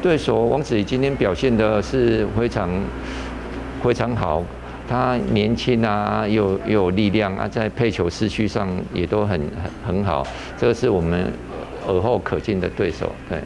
对手王子怡今天表现的是非常好，他年轻啊，又有力量啊，在配球四区上也都很好，这个是我们尔后可敬的对手。对。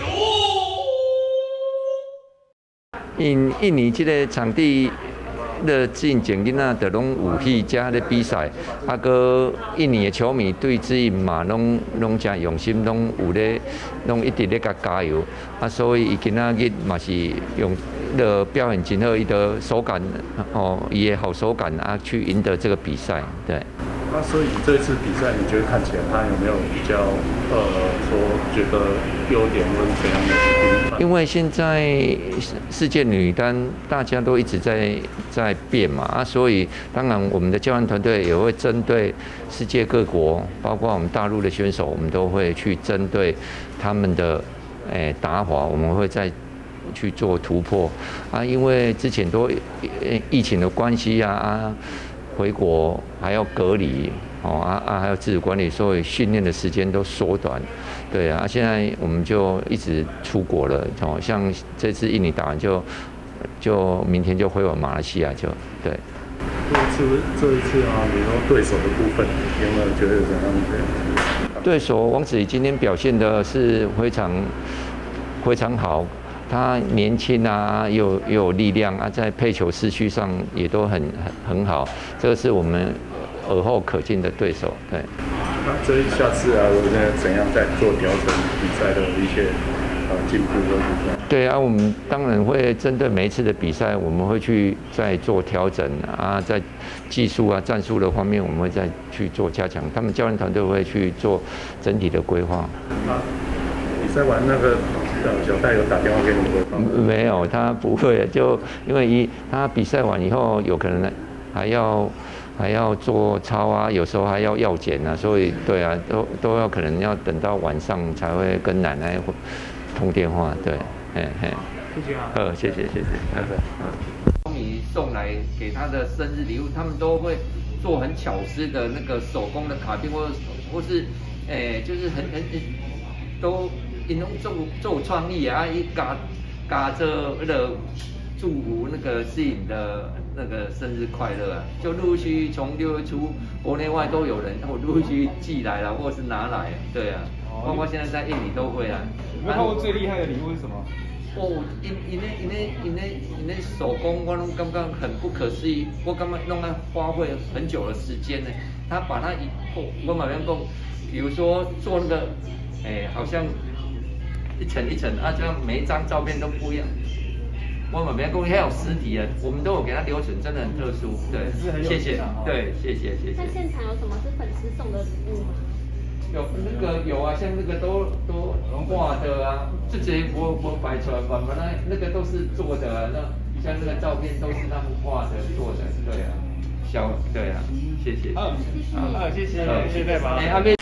印尼这个场地的进前囡仔，就拢有去遮咧比赛，啊，搁印尼的球迷对之印嘛，拢真用心，拢一直咧甲加油，啊，所以伊今仔日嘛是用的表现真好，伊的手感哦，伊的好手感啊，去赢得这个比赛，对。 那所以这一次比赛，你觉得看起来他有没有比较说觉得优点或者怎样的地方？ 因为现在世界女单大家都一直在变嘛啊，所以当然我们的教练团队也会针对世界各国，包括我们大陆的选手，我们都会去针对他们的打法，我们会再去做突破啊，因为之前都疫情的关系啊。回国还要隔离还有自主管理，所以训练的时间都缩短。对啊，现在我们就一直出国了像这次印尼打完就明天就回往马来西亚对。 这一次啊，你说对手的部分，有没有觉得怎样子？ 对手王子怡今天表现的是非常好。他年轻啊，又有力量啊，在配球四区上也都很好，这个是我们尔后可敬的对手。对。 那下次啊，我们怎样再做调整比赛的一些进步的部分？ 对啊，我们当然会针对每一次的比赛，我们会去再做调整啊，在技术啊、战术的方面，我们会再去做加强。他们教练团队会去做整体的规划。 比赛完那个。小戴有打电话给你吗？ 没有，他不会，就因为他比赛完以后，有可能还要做操啊，有时候还要药检啊，所以对啊，都要可能要等到晚上才会跟奶奶通电话，对， 谢谢啊。 谢谢。 球迷送来给他的生日礼物，他们都会做很巧思的那个手工的卡片，或是就是很都。因拢做创意啊，伊加这那个祝福那个摄影的那个生日快乐啊，就陆续从6月初国内外都有人陆续寄来了，或是拿来，对啊，包括现在在印尼都会啊。 有没有看过最厉害的礼物是什么？ 因那手工我拢感觉很不可思议，我感觉弄来花费很久的时间呢。他把它我马上讲，比如说做那个好像。一层一层啊，这样每一张照片都不一样。我们别公还有实体啊，我们都有给他留存，真的很特殊。对，谢谢，对，谢谢。 那现场有什么是粉丝送的礼物吗？ 有啊，像那个都画的啊，这些我摆出来，那个都是做的啊，那像那个照片都是他们画的做的，对啊，对啊，谢谢。 谢谢代表。